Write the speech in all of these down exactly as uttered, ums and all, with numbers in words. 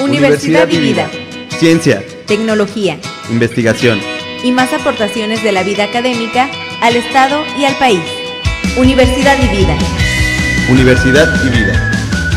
Universidad y Vida. Ciencia, Tecnología investigación y más aportaciones de la vida académica al Estado y al país. Universidad y Vida. Universidad y Vida.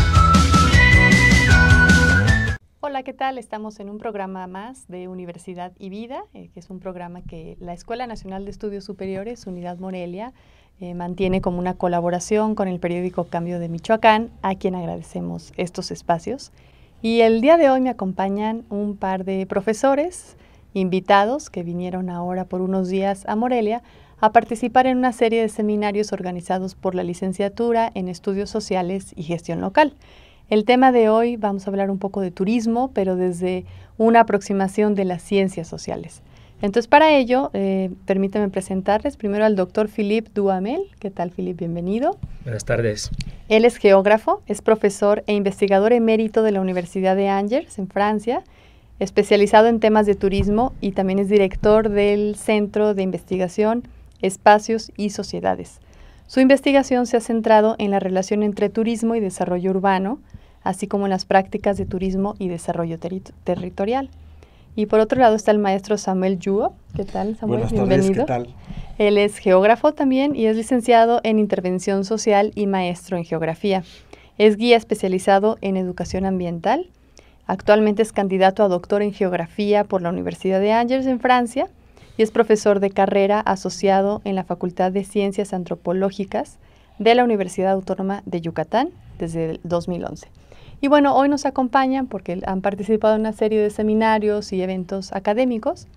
Hola, ¿qué tal? Estamos en un programa más de Universidad y Vida, eh, que es un programa que la Escuela Nacional de Estudios Superiores, Unidad Morelia, eh, mantiene como una colaboración con el periódico Cambio de Michoacán, a quien agradecemos estos espacios. Y el día de hoy me acompañan un par de profesores invitados que vinieron ahora por unos días a Morelia a participar en una serie de seminarios organizados por la Licenciatura en Estudios Sociales y Gestión Local. El tema de hoy vamos a hablar un poco de turismo, pero desde una aproximación de las ciencias sociales. Entonces, para ello, eh, permítanme presentarles primero al doctor Philippe Duhamel. ¿Qué tal, Philippe? Bienvenido. Buenas tardes. Él es geógrafo, es profesor e investigador emérito de la Universidad de Angers, en Francia, especializado en temas de turismo y también es director del Centro de Investigación, Espacios y Sociedades. Su investigación se ha centrado en la relación entre turismo y desarrollo urbano, así como en las prácticas de turismo y desarrollo teri- territorial. Y por otro lado está el maestro Samuel Yuo. ¿Qué tal, Samuel? Buenas Bienvenido. tardes, ¿qué tal? Él es geógrafo también y es licenciado en Intervención Social y maestro en Geografía. Es guía especializado en Educación Ambiental. Actualmente es candidato a doctor en Geografía por la Universidad de Angers en Francia y es profesor de carrera asociado en la Facultad de Ciencias Antropológicas de la Universidad Autónoma de Yucatán desde el dos mil once. Y bueno, hoy nos acompañan porque han participado en una serie de seminarios y eventos académicos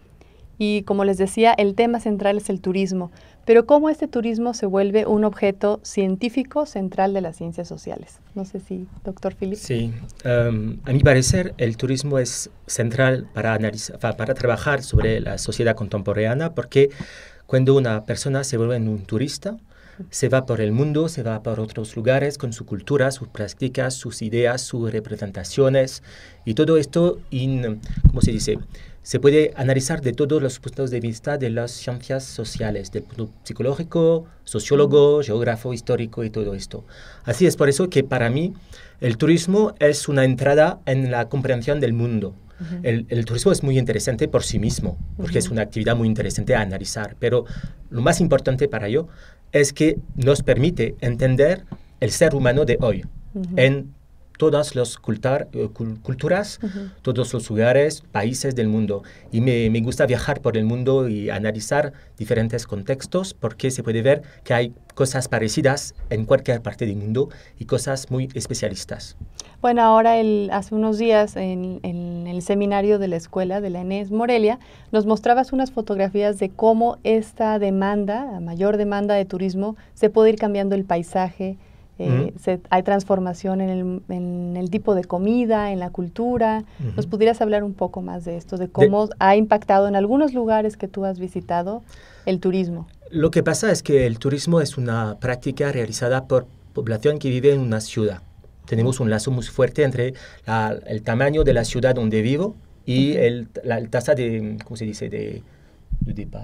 y como les decía, el tema central es el turismo, pero cómo este turismo se vuelve un objeto científico central de las ciencias sociales. No sé si, doctor Philippe. Sí, um, a mi parecer el turismo es central para, analizar, para trabajar sobre la sociedad contemporánea porque cuando una persona se vuelve un turista, se va por el mundo, se va por otros lugares con su cultura, sus prácticas, sus ideas, sus representaciones y todo esto, in, ¿cómo se dice? Se puede analizar de todos los puntos de vista de las ciencias sociales, del punto psicológico, sociólogo, geógrafo, histórico y todo esto. Así es por eso que para mí el turismo es una entrada en la comprensión del mundo. Uh-huh. El, el turismo es muy interesante por sí mismo, porque uh-huh. es una actividad muy interesante a analizar, pero lo más importante para yo es que nos permite entender el ser humano de hoy uh-huh. en todas las cultar, culturas, uh-huh. todos los lugares, países del mundo. Y me, me gusta viajar por el mundo y analizar diferentes contextos porque se puede ver que hay cosas parecidas en cualquier parte del mundo y cosas muy especialistas. Bueno, ahora el, hace unos días en, en el seminario de la escuela de la ENES Morelia, nos mostrabas unas fotografías de cómo esta demanda, la mayor demanda de turismo, se puede ir cambiando el paisaje, eh, uh-huh. se, hay transformación en el, en el tipo de comida, en la cultura. Uh-huh. ¿Nos pudieras hablar un poco más de esto, de cómo de, ha impactado en algunos lugares que tú has visitado el turismo? Lo que pasa es que el turismo es una práctica realizada por población que vive en una ciudad. Tenemos un lazo muy fuerte entre la, el tamaño de la ciudad donde vivo y uh-huh. el, la tasa de, ¿cómo se dice?, de, de départ.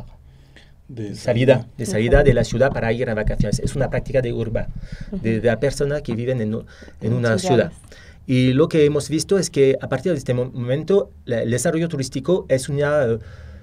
De salida, de salida de la ciudad para ir a vacaciones. Es una práctica de urba, uh-huh. de, de la persona que viven en, en una ciudad. Y lo que hemos visto es que a partir de este momento el desarrollo turístico es una, uh,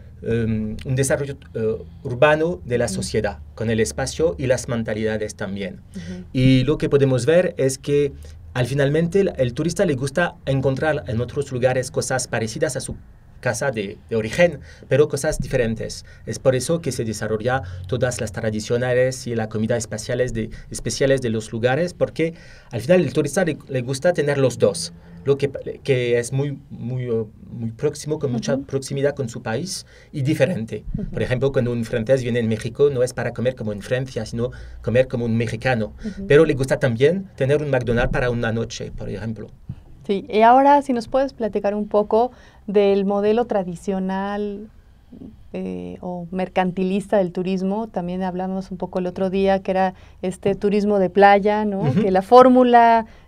um, un desarrollo uh, urbano de la sociedad, uh-huh. con el espacio y las mentalidades también. Uh-huh. Y lo que podemos ver es que al finalmente el, el turista le gusta encontrar en otros lugares cosas parecidas a su casa de, de origen, pero cosas diferentes. Es por eso que se desarrolla todas las tradicionales y la comida especiales de, especiales de los lugares, porque al final el turista le, le gusta tener los dos, lo que, que es muy, muy, muy próximo, con mucha uh-huh. proximidad con su país y diferente. Uh-huh. Por ejemplo, cuando un francés viene en México, no es para comer como en Francia, sino comer como un mexicano. Uh-huh. Pero le gusta también tener un McDonald's para una noche, por ejemplo. Sí, y ahora si nos puedes platicar un poco del modelo tradicional eh, o mercantilista del turismo. También hablamos un poco el otro día que era este turismo de playa, ¿no? Uh-huh. Que la fórmula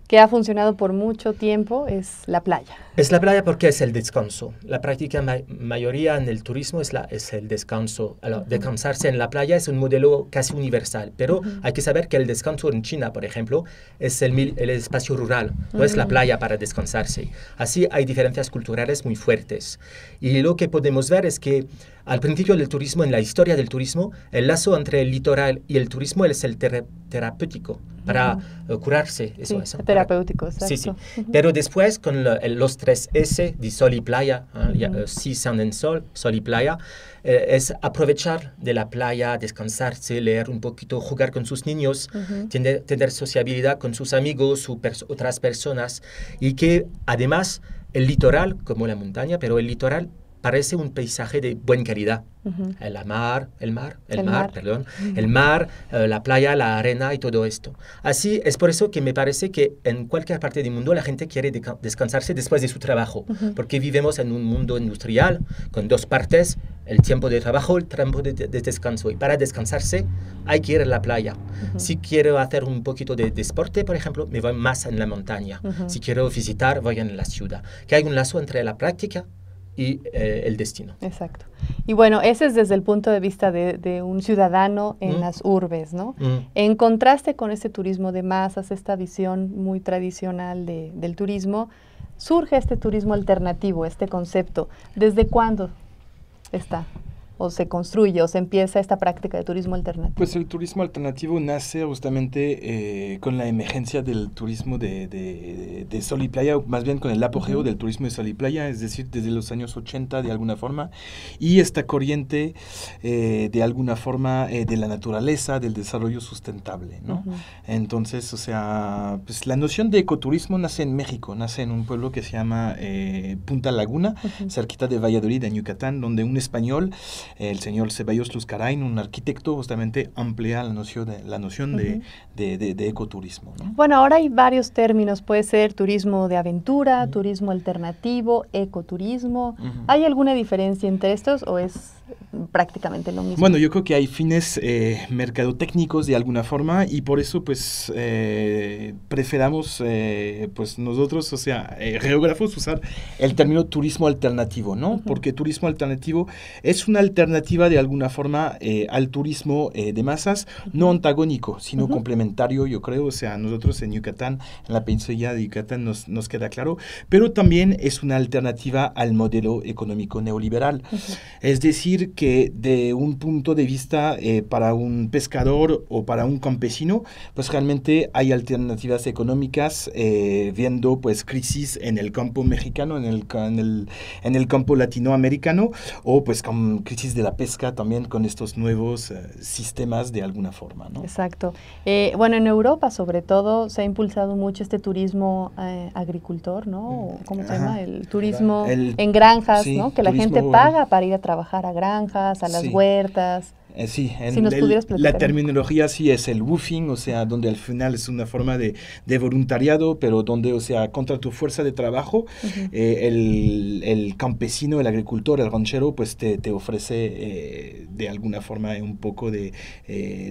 que ha funcionado por mucho tiempo es la playa. Es la playa porque es el descanso. La práctica ma mayoría en el turismo es, la, es el descanso. Alors, uh-huh. Descansarse en la playa es un modelo casi universal, pero uh-huh. hay que saber que el descanso en China, por ejemplo, es el, el espacio rural, no uh-huh. es la playa para descansarse. Así hay diferencias culturales muy fuertes. Y lo que podemos ver es que al principio del turismo, en la historia del turismo, el lazo entre el litoral y el turismo es el ter terapéutico, para uh-huh. uh, curarse. Eso, sí, eso, terapéutico, para... exacto. Sí, sí. Uh-huh. Pero después, con lo, el, los tres S de sol y playa, uh-huh. uh, sea, sound and sol, sol y playa, eh, es aprovechar de la playa, descansarse, leer un poquito, jugar con sus niños, uh-huh. tener, tener sociabilidad con sus amigos o pers otras personas, y que además el litoral, como la montaña, pero el litoral parece un paisaje de buena calidad. Uh-huh. El mar, el mar, el, el mar, mar, perdón, uh-huh. el mar, uh, la playa, la arena y todo esto. Así es por eso que me parece que en cualquier parte del mundo la gente quiere de descansarse después de su trabajo, uh-huh. porque vivimos en un mundo industrial con dos partes, el tiempo de trabajo, el tiempo de, de, de descanso. Y para descansarse hay que ir a la playa. Uh-huh. Si quiero hacer un poquito de deporte, por ejemplo, me voy más en la montaña. Uh-huh. Si quiero visitar, voy en la ciudad. Que hay un lazo entre la práctica y eh, el destino. Exacto. Y bueno, ese es desde el punto de vista de, de un ciudadano en mm. las urbes, ¿no? Mm. En contraste con este turismo de masas, esta visión muy tradicional de, del turismo, surge este turismo alternativo, este concepto. ¿Desde cuándo está? ¿O se construye o se empieza esta práctica de turismo alternativo? Pues el turismo alternativo nace justamente eh, con la emergencia del turismo de, de, de sol y playa, o más bien con el apogeo uh-huh. del turismo de sol y playa, es decir, desde los años ochenta de alguna forma, y esta corriente eh, de alguna forma eh, de la naturaleza, del desarrollo sustentable, ¿no? Uh-huh. Entonces, o sea, pues la noción de ecoturismo nace en México, nace en un pueblo que se llama eh, Punta Laguna, uh-huh. cerquita de Valladolid, en Yucatán, donde un español, el señor Ceballos Luzcarain, un arquitecto, justamente amplía la noción de, la noción uh-huh. de, de, de, de ecoturismo, ¿no? Bueno, ahora hay varios términos, puede ser turismo de aventura, uh-huh. turismo alternativo, ecoturismo. Uh-huh. ¿Hay alguna diferencia entre estos o es prácticamente lo mismo? Bueno, yo creo que hay fines eh, mercadotécnicos de alguna forma y por eso pues eh, preferamos eh, pues nosotros, o sea, eh, geógrafos usar el término turismo alternativo, ¿no? Uh-huh. Porque turismo alternativo es una alternativa de alguna forma eh, al turismo eh, de masas, uh-huh. no antagónico, sino uh-huh. complementario, yo creo. O sea, nosotros en Yucatán, en la península de Yucatán nos, nos queda claro, pero también es una alternativa al modelo económico neoliberal. Uh-huh. Es decir, que de un punto de vista eh, para un pescador o para un campesino, pues realmente hay alternativas económicas, eh, viendo pues crisis en el campo mexicano, en el, en el, en el campo latinoamericano, o pues con crisis de la pesca también con estos nuevos eh, sistemas de alguna forma, ¿no? Exacto. Eh, bueno, en Europa sobre todo se ha impulsado mucho este turismo eh, agricultor, ¿no? ¿Cómo se Ajá. llama? El turismo el, en granjas, sí, ¿no? Que la gente paga para ir a trabajar a granjas, a las sí. huertas. Eh, sí, en si nos el, la terminología sí es el woofing, o sea, donde al final es una forma de, de voluntariado, pero donde, o sea, contra tu fuerza de trabajo, uh-huh. eh, el, el campesino, el agricultor, el ranchero, pues te, te ofrece eh, de alguna forma un poco de, eh,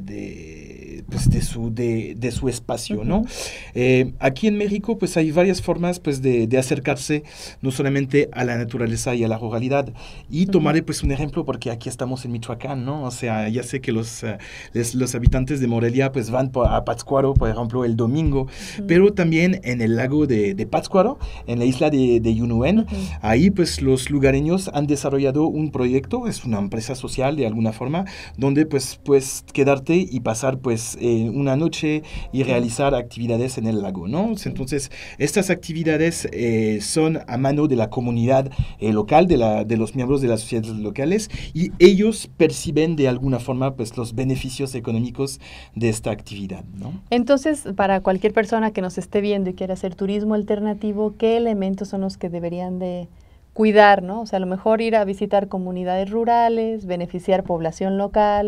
de, pues de, su, de, de su espacio, uh-huh. ¿no? Eh, aquí en México, pues hay varias formas pues de, de acercarse no solamente a la naturaleza y a la ruralidad, y uh-huh. tomaré pues un ejemplo porque aquí estamos en Michoacán, ¿no? O sea, ya sé que los, uh, les, los habitantes de Morelia pues van por, a Pátzcuaro, por ejemplo, el domingo, uh-huh. pero también en el lago de, de Pátzcuaro, en la isla de, de Yunuen, uh-huh. ahí pues los lugareños han desarrollado un proyecto, es una empresa social de alguna forma, donde pues puedes quedarte y pasar pues eh, una noche y realizar actividades en el lago, ¿no? Uh-huh. Entonces, estas actividades eh, son a mano de la comunidad eh, local, de, la, de los miembros de las sociedades locales, y ellos perciben de alguna forma pues los beneficios económicos de esta actividad, ¿no? Entonces, para cualquier persona que nos esté viendo y quiera hacer turismo alternativo, ¿qué elementos son los que deberían de cuidar, ¿no? O sea, a lo mejor ir a visitar comunidades rurales, beneficiar población local,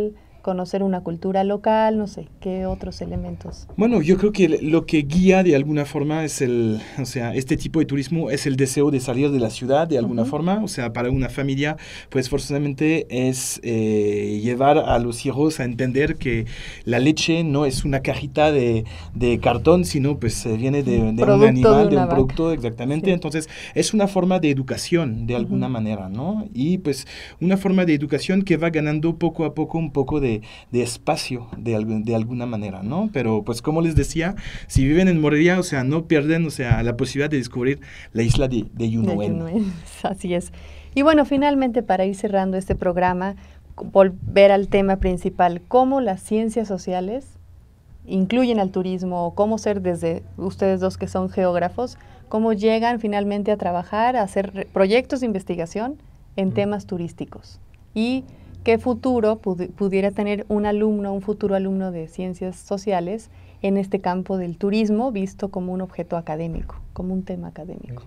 conocer una cultura local, no sé, ¿qué otros elementos? Bueno, yo creo que lo que guía de alguna forma es el, o sea, este tipo de turismo es el deseo de salir de la ciudad de alguna uh-huh. forma, o sea, para una familia, pues forzosamente es eh, llevar a los hijos a entender que la leche no es una cajita de, de cartón, sino pues eh, viene de, de un animal, de, de un vaca. producto, exactamente, sí. Entonces es una forma de educación de alguna uh-huh. manera, ¿no? Y pues una forma de educación que va ganando poco a poco un poco de, de espacio de, de alguna manera, ¿no? Pero pues como les decía, si viven en Morelia, o sea, no pierden, o sea, la posibilidad de descubrir la isla de, de Yunuén. Así es. Y bueno, finalmente para ir cerrando este programa, volver al tema principal, cómo las ciencias sociales incluyen al turismo, o cómo ser desde ustedes dos que son geógrafos, cómo llegan finalmente a trabajar, a hacer proyectos de investigación en temas turísticos. Y qué futuro pudi- pudiera tener un alumno, un futuro alumno de ciencias sociales en este campo del turismo visto como un objeto académico, como un tema académico.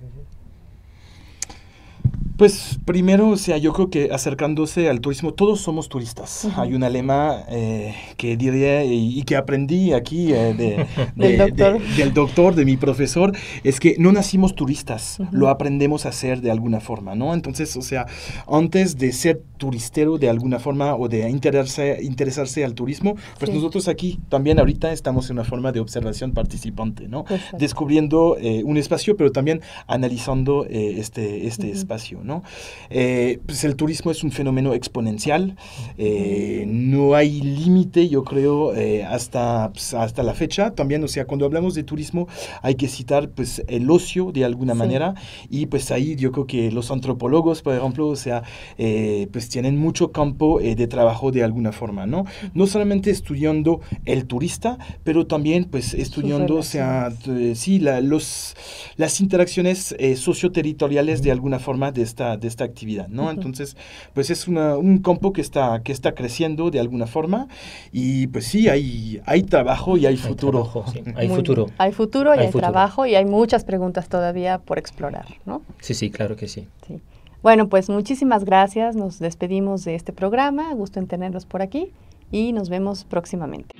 Pues primero, o sea, yo creo que acercándose al turismo, todos somos turistas. Uh-huh. Hay un lema eh, que diría y, y que aprendí aquí eh, de, de, del, doctor. De, del doctor, de mi profesor, es que no nacimos turistas, uh-huh. lo aprendemos a hacer de alguna forma, ¿no? Entonces, o sea, antes de ser turistero de alguna forma o de interesarse, interesarse al turismo, pues sí. nosotros aquí también ahorita estamos en una forma de observación participante, ¿no? Exacto. Descubriendo eh, un espacio, pero también analizando eh, este, este uh-huh. espacio, ¿no? ¿no? Eh, pues el turismo es un fenómeno exponencial, eh, no hay límite, yo creo, eh, hasta, pues, hasta la fecha. También, o sea, cuando hablamos de turismo hay que citar pues el ocio de alguna sí. manera, y pues ahí yo creo que los antropólogos, por ejemplo, o sea, eh, pues tienen mucho campo eh, de trabajo de alguna forma, ¿no? No solamente estudiando el turista, pero también pues estudiando, o sea, t- sí, la, los, las interacciones eh, socioterritoriales de alguna forma de esta, de esta actividad, ¿no? Uh-huh. Entonces, pues es una, un campo que está, que está creciendo de alguna forma, y pues sí, hay, hay trabajo y hay futuro. Hay, trabajo, sí. hay futuro. Hay futuro y hay, hay futuro. trabajo, y hay muchas preguntas todavía por explorar, ¿no? Sí, sí, claro que sí. Sí. Bueno, pues muchísimas gracias, nos despedimos de este programa, gusto en tenerlos por aquí y nos vemos próximamente.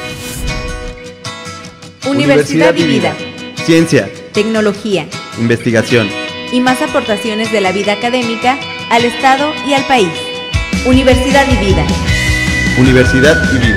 Universidad y Vida. Ciencia, tecnología, investigación y más aportaciones de la vida académica al Estado y al país. Universidad y Vida. Universidad y Vida.